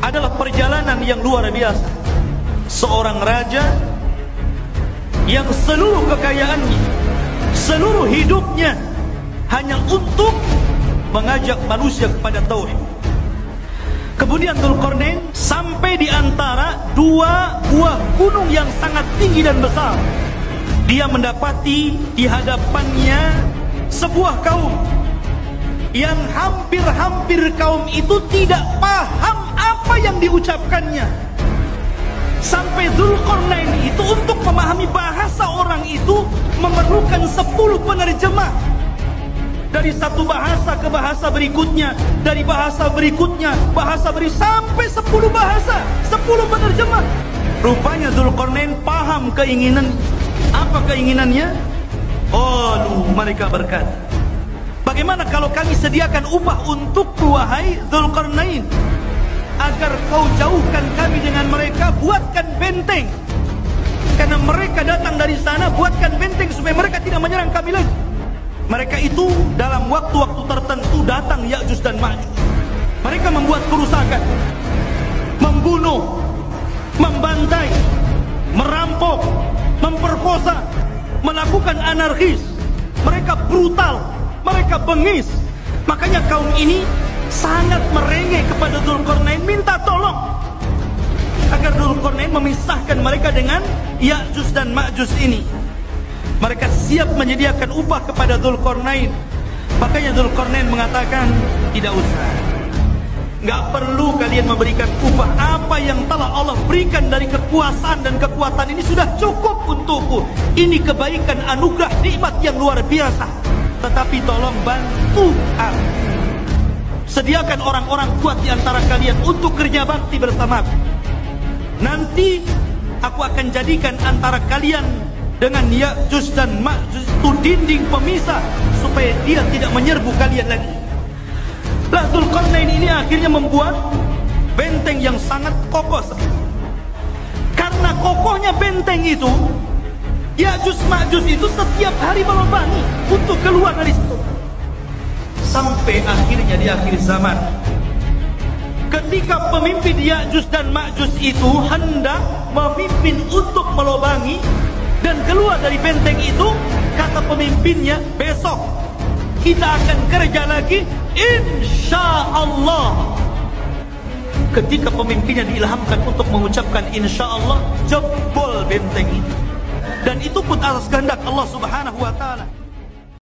adalah perjalanan yang luar biasa. Seorang raja yang seluruh kekayaannya, seluruh hidupnya hanya untuk mengajak manusia kepada tauhid. Kemudian Dzulqarnain sampai di antara dua buah gunung yang sangat tinggi dan besar. Dia mendapati di hadapannya sebuah kaum yang hampir-hampir kaum itu tidak paham apa yang diucapkannya. Sampai Dzulqarnain itu untuk memahami bahasa orang itu memerlukan 10 penerjemah. Dari satu bahasa ke bahasa berikutnya, dari bahasa berikutnya, sampai 10 bahasa, 10 penerjemah. Rupanya Dzulqarnain paham keinginan. Apa keinginannya? Mereka berkata, bagaimana kalau kami sediakan upah untukku wahai Dzulqarnain, agar kau jauhkan kami dengan mereka, buatkan benteng. Karena mereka datang dari sana, buatkan benteng supaya mereka tidak menyerang kami lagi. Mereka itu dalam waktu-waktu tertentu datang Ya'juj dan Ma'juj. Mereka membuat kerusakan, membunuh, membantai, merampok, memperkosa, melakukan anarkis. Mereka brutal, mereka bengis. Makanya kaum ini sangat merengek kepada Dzulqarnain, minta tolong agar Dzulqarnain memisahkan mereka dengan Ya'juj dan Ma'juj ini. Mereka siap menyediakan upah kepada Dzulqarnain. Makanya Dzulqarnain mengatakan, tidak usah, nggak perlu kalian memberikan upah. Apa yang telah Allah berikan dari kekuasaan dan kekuatan ini sudah cukup untukku. Ini kebaikan, anugerah, nikmat yang luar biasa. Tetapi tolong bantu aku, sediakan orang-orang kuat di antara kalian untuk kerja bakti bersamaku. Nanti aku akan jadikan antara kalian dengan Ya'juj dan Ma'juj itu dinding pemisah, supaya dia tidak menyerbu kalian lagi. Lah Dzulqarnain ini akhirnya membuat benteng yang sangat kokoh. Karena kokohnya benteng itu, Ya'juj Ma'juj itu setiap hari melobangi untuk keluar dari situ. Sampai akhirnya di akhir zaman, ketika pemimpin Ya'juj dan Ma'juj itu hendak memimpin untuk melobangi dan keluar dari benteng itu, kata pemimpinnya, besok kita akan kerja lagi, insya Allah. Ketika pemimpinnya diilhamkan untuk mengucapkan insya Allah, jebol benteng itu. Dan itu pun atas kehendak Allah Subhanahu wa ta'ala.